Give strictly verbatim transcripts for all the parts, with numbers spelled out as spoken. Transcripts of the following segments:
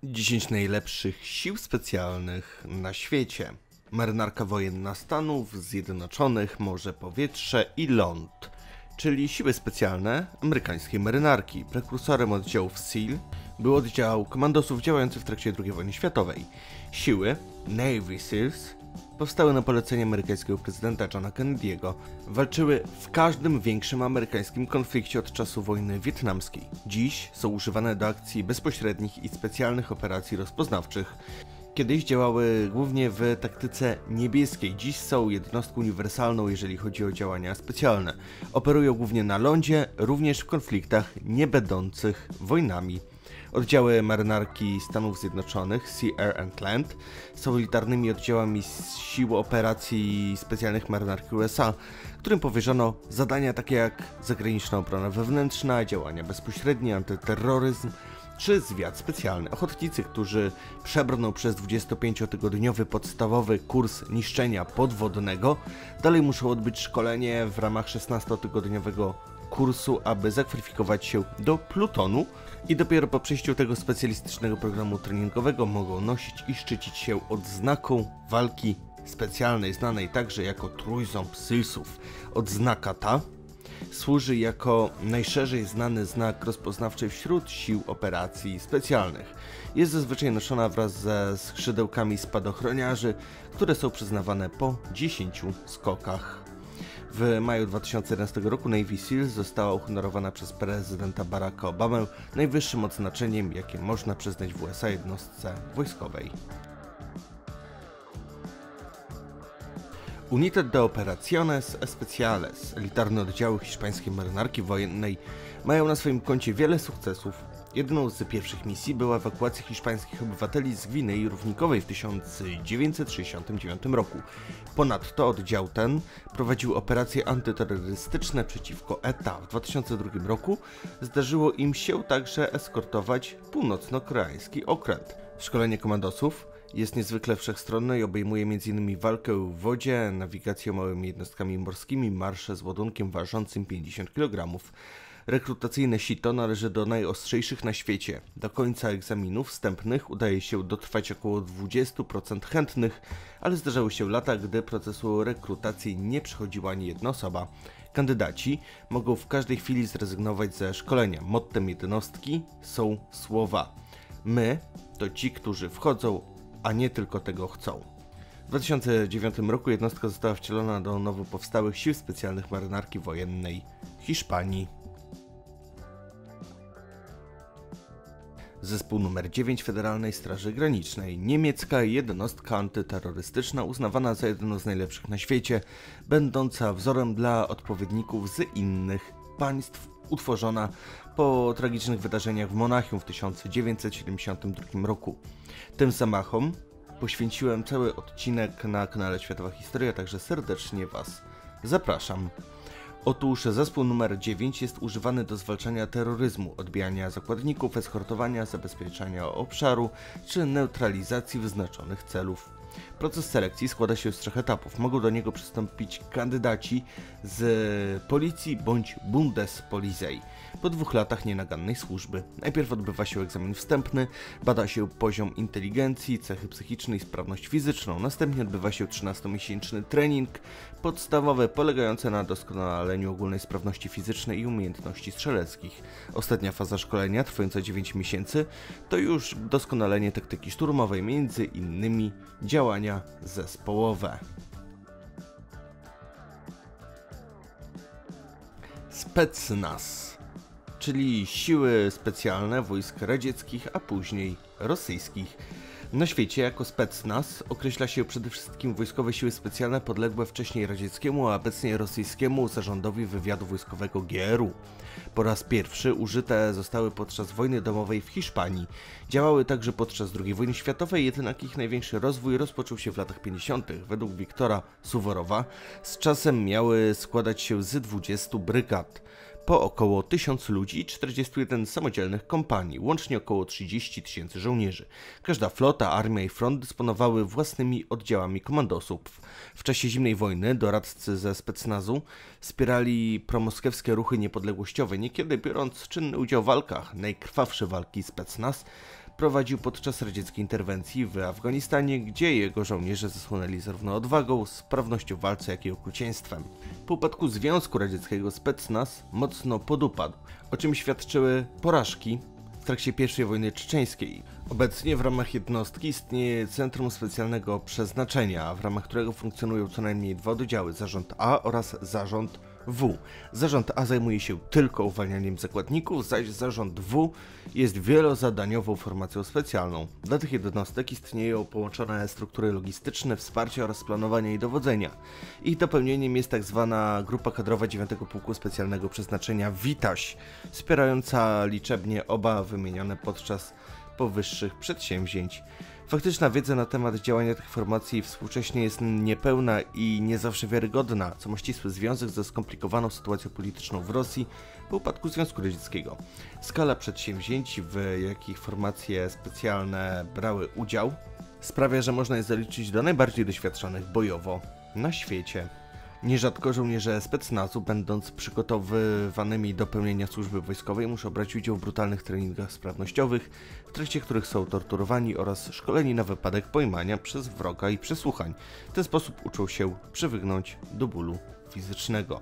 dziesięć najlepszych sił specjalnych na świecie. Marynarka wojenna Stanów Zjednoczonych, Morze, Powietrze i Ląd, czyli siły specjalne amerykańskiej marynarki. Prekursorem oddziałów SEAL był oddział komandosów działający w trakcie drugiej wojny światowej. Siły Navy SEALs powstały na polecenie amerykańskiego prezydenta Johna Kennedy'ego. Walczyły w każdym większym amerykańskim konflikcie od czasu wojny wietnamskiej. Dziś są używane do akcji bezpośrednich i specjalnych operacji rozpoznawczych. Kiedyś działały głównie w taktyce niebieskiej, dziś są jednostką uniwersalną, jeżeli chodzi o działania specjalne. Operują głównie na lądzie, również w konfliktach nie będących wojnami. Oddziały marynarki Stanów Zjednoczonych, Sea, Air and Land, są elitarnymi oddziałami sił operacji specjalnych marynarki U S A, którym powierzono zadania takie jak zagraniczna obrona wewnętrzna, działania bezpośrednie, antyterroryzm czy zwiad specjalny. Ochotnicy, którzy przebrną przez dwudziestopięciotygodniowy podstawowy kurs niszczenia podwodnego, dalej muszą odbyć szkolenie w ramach szesnastotygodniowego kursu, aby zakwalifikować się do plutonu i dopiero po przejściu tego specjalistycznego programu treningowego mogą nosić i szczycić się odznaką walki specjalnej, znanej także jako trójząb SEALsów. Odznaka ta służy jako najszerzej znany znak rozpoznawczy wśród sił operacji specjalnych. Jest zazwyczaj noszona wraz ze skrzydełkami spadochroniarzy, które są przyznawane po dziesięciu skokach. W maju dwa tysiące jedenastego roku Navy SEALs została uhonorowana przez prezydenta Baracka Obamę najwyższym odznaczeniem, jakie można przyznać w U S A jednostce wojskowej. United de Operaciones Especiales, elitarne oddziały hiszpańskiej marynarki wojennej, mają na swoim koncie wiele sukcesów. Jedną z pierwszych misji była ewakuacja hiszpańskich obywateli z Gwinei Równikowej w tysiąc dziewięćset sześćdziesiątym dziewiątym roku. Ponadto oddział ten prowadził operacje antyterrorystyczne przeciwko E T A. W dwa tysiące drugim roku zdarzyło im się także eskortować północno-koreański okręt. Szkolenie komandosów jest niezwykle wszechstronne i obejmuje między innymi walkę w wodzie, nawigację małymi jednostkami morskimi, marsze z ładunkiem ważącym pięćdziesiąt kilogramów. Rekrutacyjne sito należy do najostrzejszych na świecie. Do końca egzaminów wstępnych udaje się dotrwać około dwadzieścia procent chętnych, ale zdarzały się lata, gdy procesu rekrutacji nie przechodziła ani jedna osoba. Kandydaci mogą w każdej chwili zrezygnować ze szkolenia. Mottem jednostki są słowa: my to ci, którzy wchodzą, a nie tylko tego chcą. W dwa tysiące dziewiątym roku jednostka została wcielona do nowo powstałych sił specjalnych marynarki wojennej Hiszpanii. Zespół numer dziewięć Federalnej Straży Granicznej, niemiecka jednostka antyterrorystyczna uznawana za jedną z najlepszych na świecie, będąca wzorem dla odpowiedników z innych państw, utworzona po tragicznych wydarzeniach w Monachium w tysiąc dziewięćset siedemdziesiątym drugim roku. Tym zamachom poświęciłem cały odcinek na kanale Światowa Historia, także serdecznie Was zapraszam. Otóż zespół numer dziewięć jest używany do zwalczania terroryzmu, odbijania zakładników, eskortowania, zabezpieczania obszaru czy neutralizacji wyznaczonych celów. Proces selekcji składa się z trzech etapów. Mogą do niego przystąpić kandydaci z policji bądź Bundespolizei po dwóch latach nienagannej służby. Najpierw odbywa się egzamin wstępny, bada się poziom inteligencji, cechy psychiczne i sprawność fizyczną. Następnie odbywa się trzynastomiesięczny trening podstawowy polegający na doskonaleniu ogólnej sprawności fizycznej i umiejętności strzeleckich. Ostatnia faza szkolenia, trwająca dziewięć miesięcy, to już doskonalenie taktyki szturmowej, między innymi działania zespołowe. Specnaz, czyli siły specjalne wojsk radzieckich, a później rosyjskich. Na świecie jako Specnaz określa się przede wszystkim wojskowe siły specjalne podległe wcześniej radzieckiemu, a obecnie rosyjskiemu zarządowi wywiadu wojskowego G R U. Po raz pierwszy użyte zostały podczas wojny domowej w Hiszpanii. Działały także podczas drugiej wojny światowej, jednak ich największy rozwój rozpoczął się w latach pięćdziesiątych. Według Wiktora Suworowa z czasem miały składać się z dwudziestu brygad. po około tysiąc ludzi i czterdziestu jeden samodzielnych kompanii, łącznie około trzydzieści tysięcy żołnierzy. Każda flota, armia i front dysponowały własnymi oddziałami komandosów. W czasie zimnej wojny doradcy ze specnazu wspierali promoskiewskie ruchy niepodległościowe, niekiedy biorąc czynny udział w walkach. Najkrwawsze walki specnaz prowadził podczas radzieckiej interwencji w Afganistanie, gdzie jego żołnierze zasłonęli zarówno odwagą, sprawnością w walce, jak i okrucieństwem. Po upadku Związku Radzieckiego specnaz mocno podupadł, o czym świadczyły porażki w trakcie pierwszej wojny czeczeńskiej. Obecnie w ramach jednostki istnieje Centrum Specjalnego Przeznaczenia, w ramach którego funkcjonują co najmniej dwa oddziały, Zarząd A oraz Zarząd W. Zarząd A zajmuje się tylko uwalnianiem zakładników, zaś Zarząd W jest wielozadaniową formacją specjalną. Dla tych jednostek istnieją połączone struktury logistyczne, wsparcie oraz planowania i dowodzenia. Ich dopełnieniem jest tzw. Grupa Kadrowa dziewiątego Pułku Specjalnego Przeznaczenia Witaś, wspierająca liczebnie oba wymienione podczas powyższych przedsięwzięć. Faktyczna wiedza na temat działania tych formacji współcześnie jest niepełna i nie zawsze wiarygodna, co ma ścisły związek ze skomplikowaną sytuacją polityczną w Rosji po upadku Związku Radzieckiego. Skala przedsięwzięć, w jakich formacje specjalne brały udział, sprawia, że można je zaliczyć do najbardziej doświadczonych bojowo na świecie. Nierzadko żołnierze specnazu, będąc przygotowywanymi do pełnienia służby wojskowej, muszą brać udział w brutalnych treningach sprawnościowych, w trakcie których są torturowani oraz szkoleni na wypadek pojmania przez wroga i przesłuchań. W ten sposób uczą się przywygnąć do bólu fizycznego.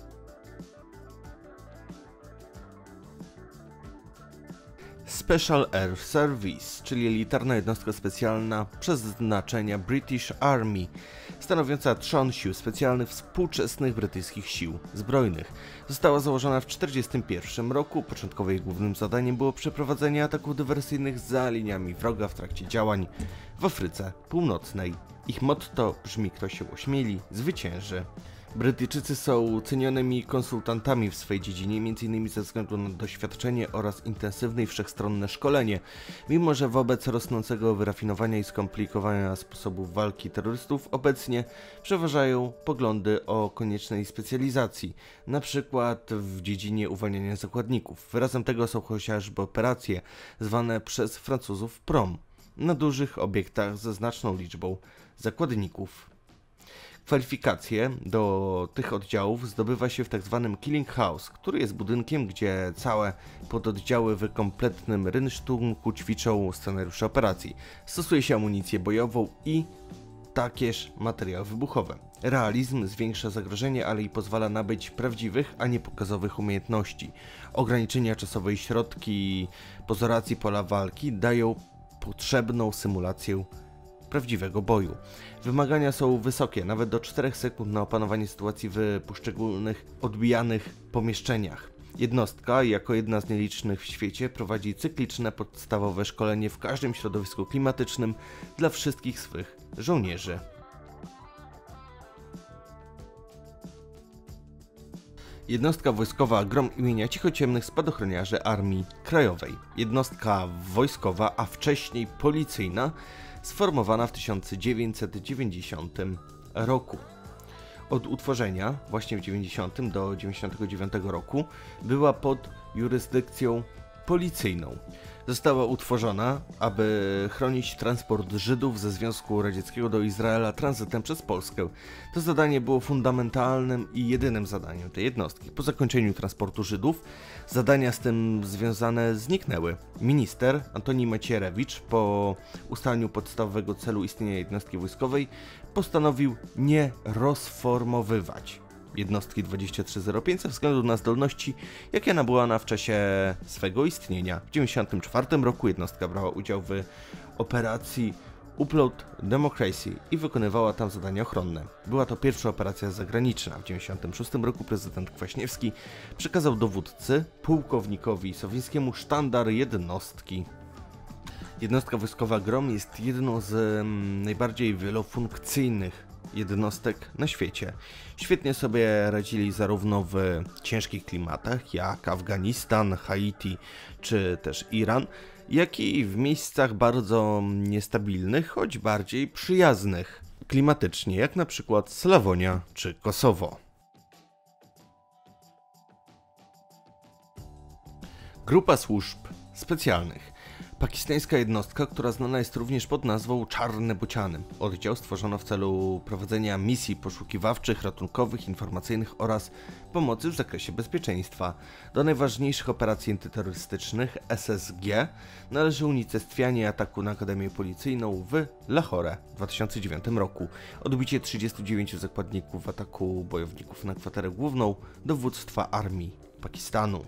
Special Air Service, czyli elitarna jednostka specjalna przeznaczenia British Army, stanowiąca trzon sił specjalnych współczesnych brytyjskich sił zbrojnych. Została założona w tysiąc dziewięćset czterdziestym pierwszym roku. Początkowo jej głównym zadaniem było przeprowadzenie ataków dywersyjnych za liniami wroga w trakcie działań w Afryce Północnej. Ich motto brzmi: kto się ośmieli, zwycięży. Brytyjczycy są cenionymi konsultantami w swojej dziedzinie, m.in. ze względu na doświadczenie oraz intensywne i wszechstronne szkolenie. Mimo że wobec rosnącego wyrafinowania i skomplikowania sposobów walki terrorystów obecnie przeważają poglądy o koniecznej specjalizacji, np. w dziedzinie uwalniania zakładników. Wyrazem tego są chociażby operacje zwane przez Francuzów prom na dużych obiektach ze znaczną liczbą zakładników. Kwalifikacje do tych oddziałów zdobywa się w tzw. Killing House, który jest budynkiem, gdzie całe pododdziały w kompletnym rynsztunku ćwiczą scenariusze operacji. Stosuje się amunicję bojową i takież materiały wybuchowe. Realizm zwiększa zagrożenie, ale i pozwala nabyć prawdziwych, a nie pokazowych umiejętności. Ograniczenia czasowe i środki pozoracji pola walki dają potrzebną symulację prawdziwego boju. Wymagania są wysokie, nawet do czterech sekund na opanowanie sytuacji w poszczególnych odbijanych pomieszczeniach. Jednostka, jako jedna z nielicznych w świecie, prowadzi cykliczne podstawowe szkolenie w każdym środowisku klimatycznym dla wszystkich swych żołnierzy. Jednostka wojskowa Grom imienia Cichociemnych Spadochroniarzy Armii Krajowej. Jednostka wojskowa, a wcześniej policyjna, sformowana w tysiąc dziewięćset dziewięćdziesiątym roku. Od utworzenia, właśnie w dziewięćdziesiątym do dziewięćdziesiątego dziewiątego roku, była pod jurysdykcją policyjną. Została utworzona, aby chronić transport Żydów ze Związku Radzieckiego do Izraela tranzytem przez Polskę. To zadanie było fundamentalnym i jedynym zadaniem tej jednostki. Po zakończeniu transportu Żydów zadania z tym związane zniknęły. Minister Antoni Macierewicz po ustaleniu podstawowego celu istnienia jednostki wojskowej postanowił nie rozformowywać jednostki dwadzieścia trzy zero pięć ze względu na zdolności, jakie nabyła ona w czasie swego istnienia. W tysiąc dziewięćset dziewięćdziesiątym czwartym roku jednostka brała udział w operacji Upload Democracy i wykonywała tam zadania ochronne. Była to pierwsza operacja zagraniczna. W tysiąc dziewięćset dziewięćdziesiątym szóstym roku prezydent Kwaśniewski przekazał dowódcy, pułkownikowi Sowińskiemu sztandar jednostki. Jednostka wojskowa Grom jest jedną z mm, najbardziej wielofunkcyjnych jednostek na świecie. Świetnie sobie radzili zarówno w ciężkich klimatach jak Afganistan, Haiti czy też Iran, jak i w miejscach bardzo niestabilnych, choć bardziej przyjaznych klimatycznie, jak na przykład Slawonia czy Kosowo. Grupa służb specjalnych. Pakistańska jednostka, która znana jest również pod nazwą Czarne Bociany. Oddział stworzono w celu prowadzenia misji poszukiwawczych, ratunkowych, informacyjnych oraz pomocy w zakresie bezpieczeństwa. Do najważniejszych operacji antyterrorystycznych S S G należy unicestwianie ataku na Akademię Policyjną w Lahore w dwa tysiące dziewiątym roku, odbicie trzydziestu dziewięciu zakładników w ataku bojowników na kwaterę główną dowództwa armii Pakistanu.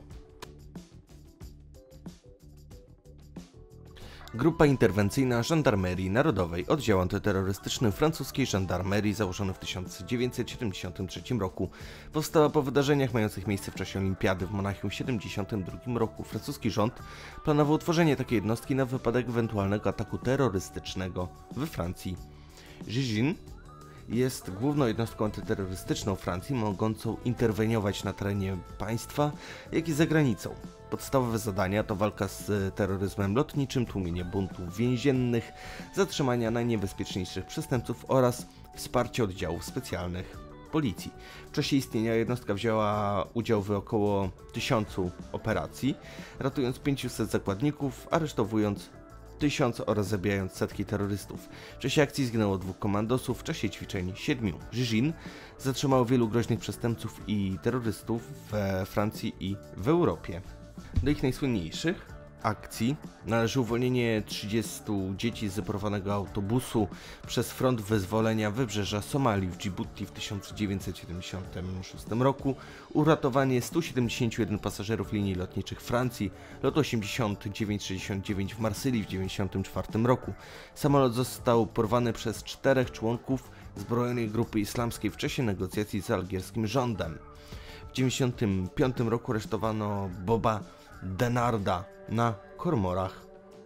Grupa interwencyjna Żandarmerii Narodowej, oddział antyterrorystyczny francuskiej żandarmerii założony w tysiąc dziewięćset siedemdziesiątym trzecim roku. Powstała po wydarzeniach mających miejsce w czasie Olimpiady w Monachium w tysiąc dziewięćset siedemdziesiątym drugim roku. Francuski rząd planował utworzenie takiej jednostki na wypadek ewentualnego ataku terrorystycznego we Francji. GIGIN jest główną jednostką antyterrorystyczną Francji, mogącą interweniować na terenie państwa, jak i za granicą. Podstawowe zadania to walka z terroryzmem lotniczym, tłumienie buntów więziennych, zatrzymania najniebezpieczniejszych przestępców oraz wsparcie oddziałów specjalnych policji. W czasie istnienia jednostka wzięła udział w około tysiącu operacji, ratując pięciuset zakładników, aresztowując tysiąc oraz zabijając setki terrorystów. W czasie akcji zginęło dwóch komandosów, w czasie ćwiczeń siedmiu. GIGIN zatrzymało wielu groźnych przestępców i terrorystów we Francji i w Europie. Do ich najsłynniejszych akcji należy uwolnienie trzydziestu dzieci z zaporowanego autobusu przez Front Wyzwolenia Wybrzeża Somalii w Dżibuti w tysiąc dziewięćset siedemdziesiątym szóstym roku, uratowanie stu siedemdziesięciu jeden pasażerów linii lotniczych Francji, lot osiemdziesiąt dziewięć sześćdziesiąt dziewięć w Marsylii w tysiąc dziewięćset dziewięćdziesiątym czwartym roku. Samolot został porwany przez czterech członków zbrojonej grupy islamskiej w czasie negocjacji z algierskim rządem. W tysiąc dziewięćset dziewięćdziesiątym piątym roku aresztowano Boba Denarda na Komorach.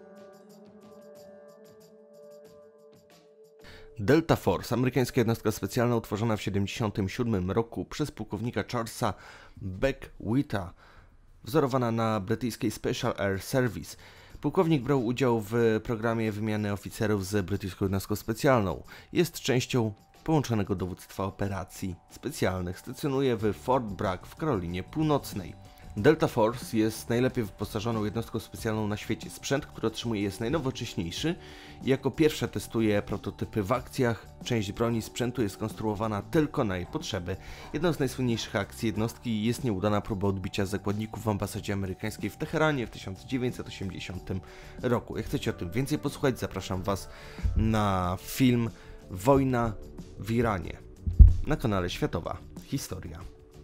Delta Force, amerykańska jednostka specjalna utworzona w tysiąc dziewięćset siedemdziesiątym siódmym roku przez pułkownika Charlesa Beckwitha, wzorowana na brytyjskiej Special Air Service. Pułkownik brał udział w programie wymiany oficerów z brytyjską jednostką specjalną. Jest częścią połączonego dowództwa operacji specjalnych. Stacjonuje w Fort Bragg w Karolinie Północnej. Delta Force jest najlepiej wyposażoną jednostką specjalną na świecie. Sprzęt, który otrzymuje, jest najnowocześniejszy i jako pierwsza testuje prototypy w akcjach. Część broni sprzętu jest konstruowana tylko na jej potrzeby. Jedną z najsłynniejszych akcji jednostki jest nieudana próba odbicia zakładników w ambasadzie amerykańskiej w Teheranie w tysiąc dziewięćset osiemdziesiątym roku. Jak chcecie o tym więcej posłuchać, zapraszam Was na film Wojna w Iranie na kanale Światowa Historia.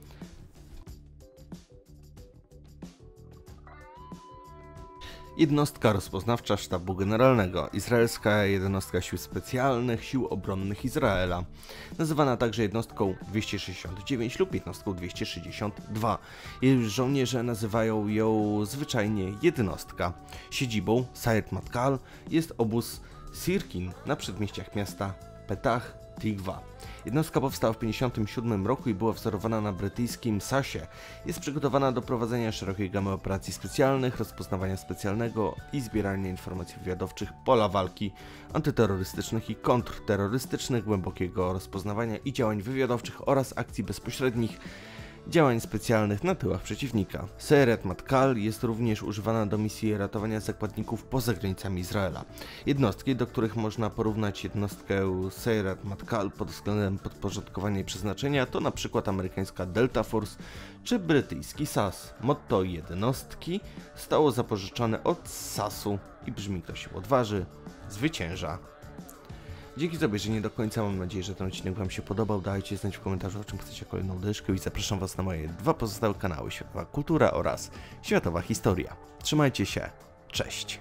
Jednostka rozpoznawcza Sztabu Generalnego, izraelska jednostka sił specjalnych, sił obronnych Izraela, nazywana także jednostką dwieście sześćdziesiąt dziewięć lub jednostką dwieście sześćdziesiąt dwa. Jej żołnierze nazywają ją zwyczajnie jednostka. Siedzibą Sayeret Matkal jest obóz Sirkin na przedmieściach miasta Petach Tikwa. Jednostka powstała w tysiąc dziewięćset pięćdziesiątym siódmym roku i była wzorowana na brytyjskim sasie. Jest przygotowana do prowadzenia szerokiej gamy operacji specjalnych, rozpoznawania specjalnego i zbierania informacji wywiadowczych, pola walki antyterrorystycznych i kontrterrorystycznych, głębokiego rozpoznawania i działań wywiadowczych oraz akcji bezpośrednich, działań specjalnych na tyłach przeciwnika. Sayeret Matkal jest również używana do misji ratowania zakładników poza granicami Izraela. Jednostki, do których można porównać jednostkę Sayeret Matkal pod względem podporządkowania i przeznaczenia, to na przykład amerykańska Delta Force czy brytyjski S A S. Motto jednostki zostało zapożyczone od S A S-u i brzmi: kto się odważy, zwycięża. Dzięki za obejrzenie do końca, mam nadzieję, że ten odcinek Wam się podobał. Dajcie znać w komentarzu, o czym chcecie kolejną dyszkę i zapraszam Was na moje dwa pozostałe kanały: Światowa Kultura oraz Światowa Historia. Trzymajcie się, cześć!